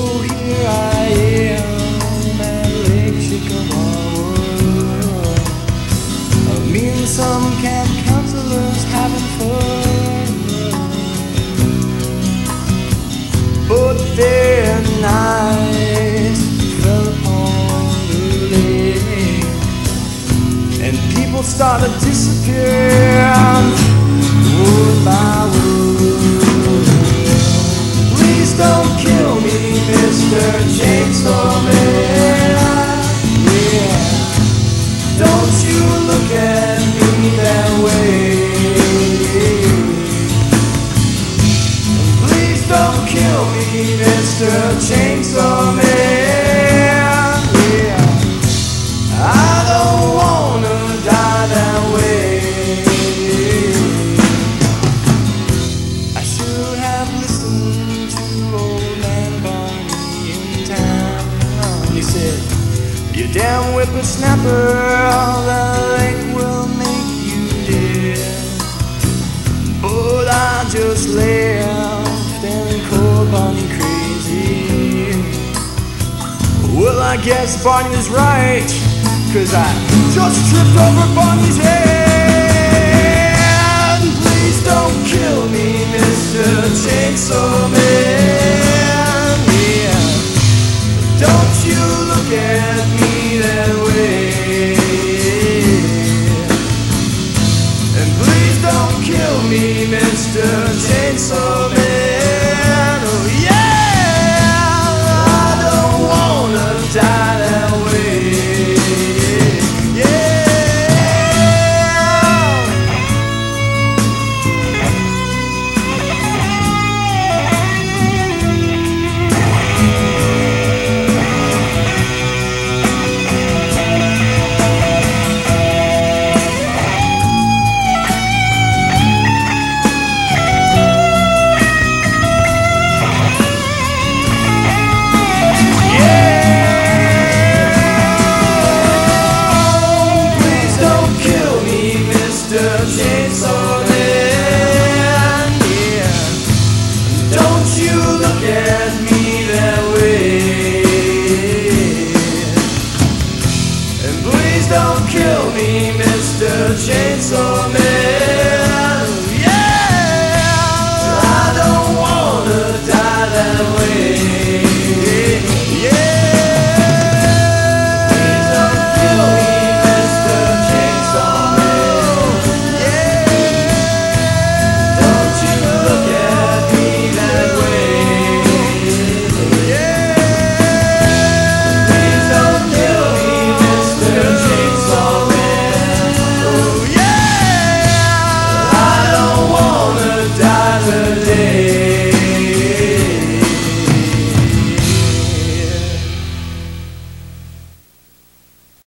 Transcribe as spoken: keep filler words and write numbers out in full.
here I am at Lake Chickamauga. Me and some camp counselors having fun, but their night fell upon the lake, and people started disappearing word by word. Please don't kill me, Mister Chainsaw Man. Yeah, don't you look at me that way. Please don't kill me, Mister Chainsaw Man. Yeah, I don't wanna die that way. I should have listened to old man Barney in town. He said, "You damn whippersnapper, the lake will make you dead." But I just laughed and called Barney crazy. Well, I guess Barney was right, 'cause I just tripped over Barney's head. Please don't kill me, Mister Chainsaw Man.